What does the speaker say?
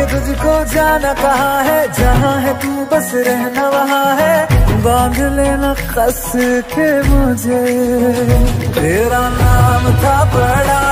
तुझको जाना कहाँ है, जहाँ है तू बस रहना वहाँ है। बांध लेना कस के मुझे, तेरा नाम था पड़ा